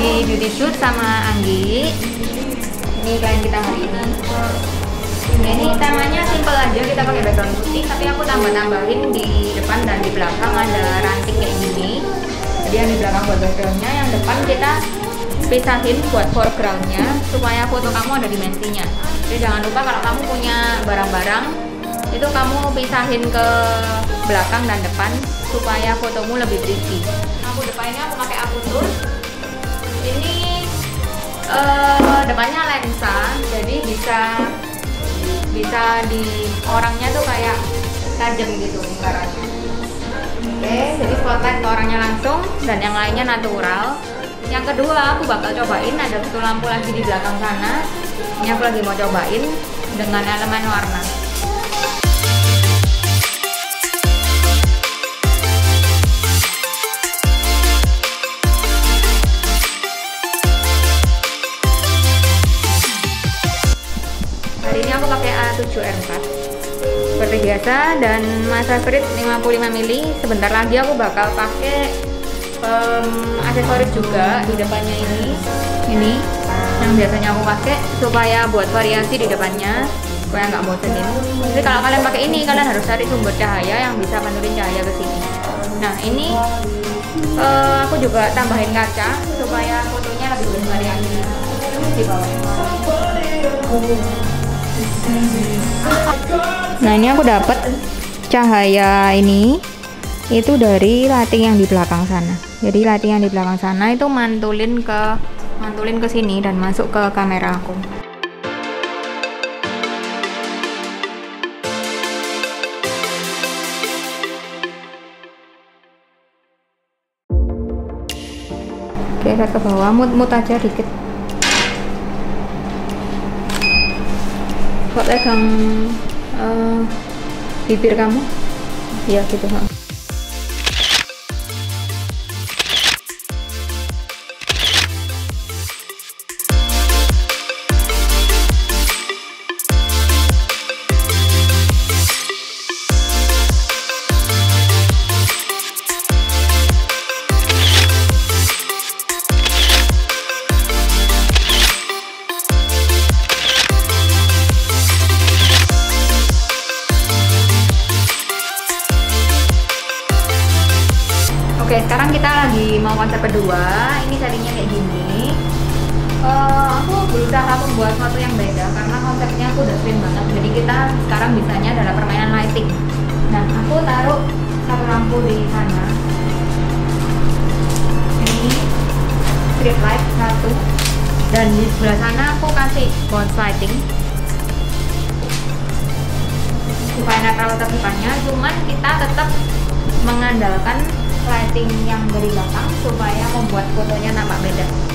lagi beauty shoot sama Anggi. Ini klien kita hari ini. Ini temanya simple aja, kita pakai background putih, tapi aku tambahin di depan dan di belakang ada ranting kayak gini. Jadi yang di belakang buat backgroundnya, yang depan kita pisahin buat foregroundnya supaya foto kamu ada dimensinya. Jadi jangan lupa kalau kamu punya barang-barang itu kamu pisahin ke belakang dan depan supaya fotomu lebih pretty. Aku depannya aku pakai Aputur. Ini depannya lensa, jadi bisa di orangnya tuh kayak tajam gitu lingkarannya. Oke, jadi spotlight ke orangnya langsung dan yang lainnya natural. Yang kedua aku bakal cobain ada satu lampu lagi di belakang sana. Ini aku lagi mau cobain dengan elemen warna. Hari ini aku pakai A7R4 seperti biasa dan masa sprit 55 ml. Sebentar lagi aku bakal pakai aksesoris juga di depannya ini yang biasanya aku pakai supaya buat variasi di depannya supaya nggak bosenin. Jadi kalau kalian pakai ini kalian harus cari sumber cahaya yang bisa panturin cahaya ke sini. Nah ini aku juga tambahin kaca supaya fotonya lebih bervariasi di bawah. Nah ini aku dapat cahaya ini itu dari lighting yang di belakang sana. Jadi lighting yang di belakang sana itu mantulin ke sini dan masuk ke kamera aku. Oke, lihat ke bawah, mut aja dikit. Kok pegang bibir kamu? Ya gitu. Oke, sekarang kita lagi mau konsep kedua. Ini tadinya kayak gini. Aku berusaha membuat sesuatu yang beda karena konsepnya aku udah sering banget. Jadi kita sekarang bisanya adalah permainan lighting. Nah, aku taruh satu lampu di sana. Ini street light satu. Dan di sebelah sana aku kasih bounce lighting supaya netral terdepannya. Cuman kita tetap mengandalkan lighting yang dari belakang supaya membuat fotonya nampak beda.